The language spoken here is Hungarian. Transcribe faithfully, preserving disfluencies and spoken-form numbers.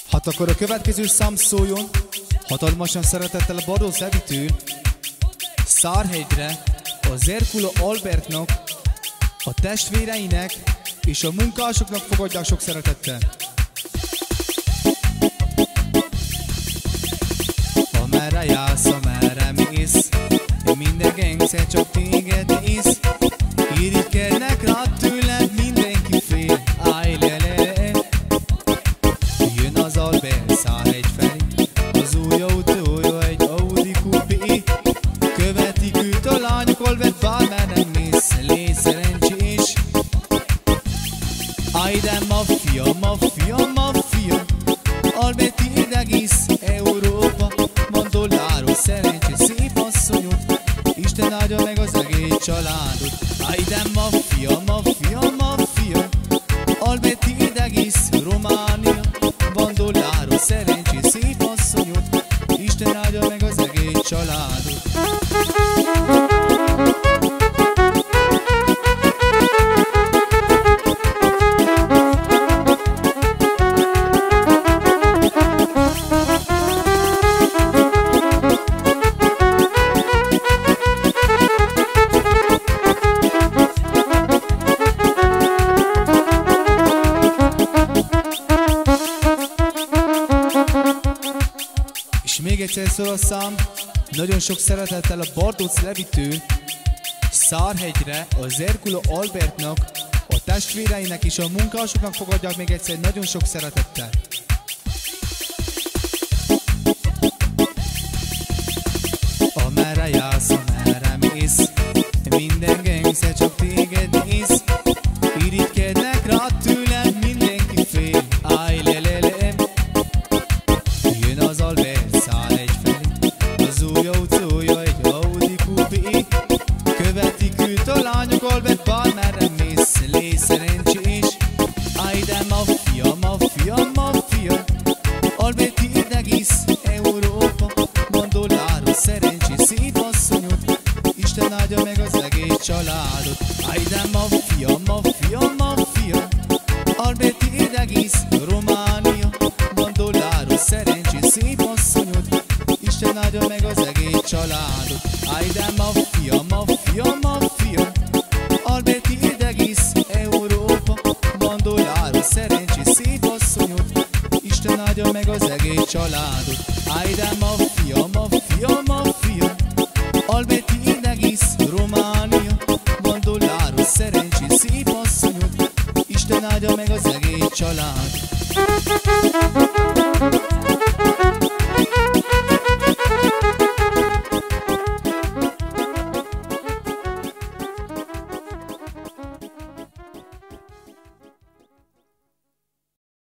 Hát akkor a következő szám szóljon hatalmasan szeretettel a Bardos Evitől Szárhegyre, az Erkula Albertnak, a testvéreinek és a munkásoknak fogadják sok szeretettel. Amerre jársz, amerre mész, minden gengszer csak téged ész. Irigykednek rád tőled, mindenki fél. Állj le, le, le. Jön az Albert Szárhegy felé, az új autója egy Audi Coupé. Követik őt a lányok, Albert bármerre mész, légy szerencsés. Állj de maffia, maffia, maffia, Albert így egész Európa. Van dolláros, szerencsés, szép asszonyod, Isten áldja meg az egész családot. Állj de maffia, maffia, maffia, Albert így egész Románia. Van dolláros, szerencsés, szép asszonyod, Isten áldja meg az egész családot. Még egyszer szól a szám, nagyon sok szeretettel a Bardos Levitől Szárhegyre, az Erkula Albertnak, a testvéreinek és a munkásoknak fogadják még egyszer nagyon sok szeretettel. Amerre jársz, amerre mész, minden gengszer csak téged ész. Irigykednek rád tőled, mindenki fél. Állj le, le, le. Jön az Albert Szárhegy felé, az új autója egy Audi Coupé. Követik őt a lányok, Albert bármerre mész, légy szerencsés. Állj de maffia, maffia, maffia, Albert így egész Európa. Van dolláros, szerencsés, szép asszonyod, Isten áldja meg az egész családot. Állj de maffia, maffia, maffia, Albert így egész Románia. Van dolláros, szerencsés, szép asszonyod, Isten áldja meg az egész családot. Állj de maffia, maffia, maffia, Albert így egész Európa. Van dolláros, szerencsés, szép asszonyod, Isten áldja meg az egész családot. Állj de maffia, maffia, maffia, Albert így egész Románia. Van dolláros, szerencsés, szép asszonyod, Isten áldja meg az egész családot.